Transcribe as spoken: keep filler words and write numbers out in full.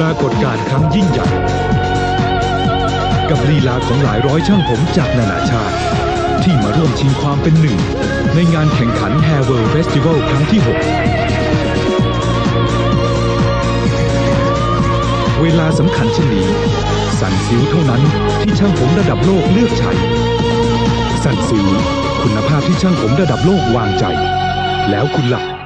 รากฏการณ์ครั้งยิ่งใหญ่กับลีลาของหลายร้อยช่างผมจากนานาชาติที่มาร่วมชิงความเป็นหนึ่งในงานแข่งขัน Hair World Festival ครั้งที่ หก เวลาสำคัญเช่นนี้ซันซิลเท่านั้นที่ช่างผมระดับโลกเลือกใช้ซันซิลคุณภาพที่ช่างผมระดับโลกวางใจแล้วคุณล่ะ